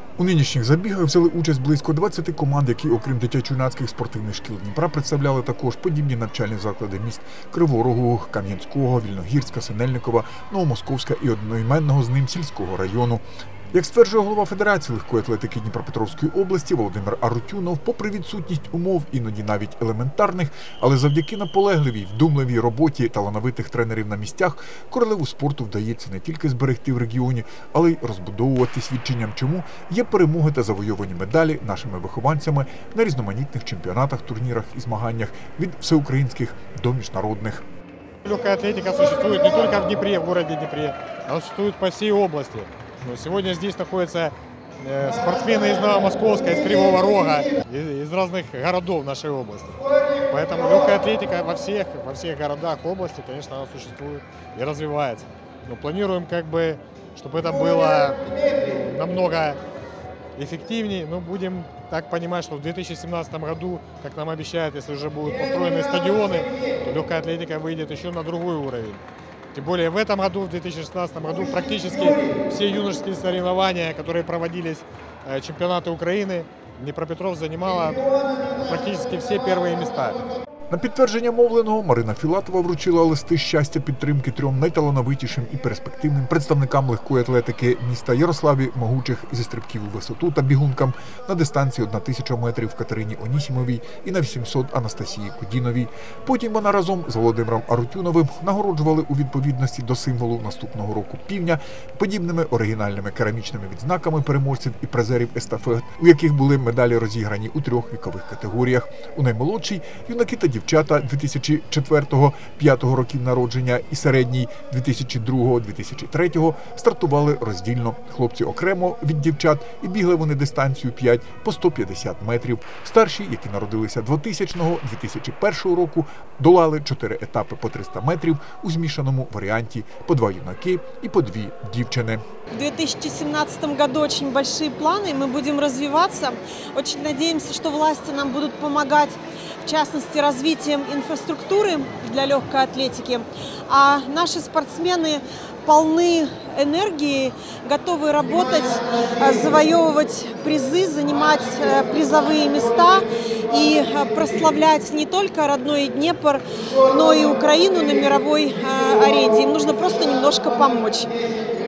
У нинішніх забігах взяли участь близько 20 команд, які, окрім дитячо-юнацьких спортивних шкіл Дніпра, представляли також подібні навчальні заклади міст Кривого Рогу, Кам'янського, Вільногірська, Синельникова, Новомосковська і одноіменного з ним сільського району. Як стверджує голова Федерації легкої атлетики Дніпропетровської області Володимир Арутюнов, попри відсутність умов, іноді навіть елементарних, але завдяки наполегливій, вдумливій роботі талановитих тренерів на місцях, королеву спорту вдається не тільки зберегти в регіоні, але й розбудовувати, свідченням чому є перемоги та завойовані медалі нашими вихованцями на різноманітних чемпіонатах, турнірах і змаганнях від всеукраїнських до міжнародних. Легкая атлетика существует не только в Днепре, в городе Днепре, она существует по всей области. Но сегодня здесь находятся спортсмены из Новомосковска, из Кривого Рога, из разных городов нашей области. Поэтому легкая атлетика во всех городах области, конечно, она существует и развивается. Но планируем, чтобы это было намного эффективнее. Но будем так понимать, что в 2017 году, как нам обещают, если уже будут построены стадионы, то легкая атлетика выйдет еще на другой уровень. Тем более в этом году, в 2016 году, практически все юношеские соревнования, которые проводились, чемпионаты Украины, Днепропетровск занимала практически все первые места. На підтвердження мовленого Марина Філатова вручила листи щастя підтримки трьом найталановитішим і перспективним представникам легкої атлетики міста Ярославі Могучих зі стрибків у висоту та бігункам на дистанції 1000 метрів Катерині Онісімовій і на 800 Анастасії Кудіновій. Потім вона разом з Володимиром Арутюновим нагороджували у відповідності до символу наступного року півня подібними оригінальними керамічними відзнаками переможців і призерів естафет, у яких були медалі розіграні у 3 вікових категоріях. У наймолодшій – юнаки та дівчата 2004-2005 років народження і середній 2002-2003 стартували роздільно. Хлопці окремо від дівчат і бігли вони дистанцію 5 по 150 метрів. Старші, які народилися 2000-2001 року, долали 4 етапи по 300 метрів у змішаному варіанті по 2 юнаки і по 2 дівчини. В 2017 году очень большие планы, мы будем развиваться. Очень надеемся, что власти нам будут помогать, в частности, развитием инфраструктуры для легкой атлетики. А наши спортсмены полны энергии, готовы работать, завоевывать призы, занимать призовые места и прославлять не только родной Днепр, но и Украину на мировой арене. Им нужно просто немножко помочь.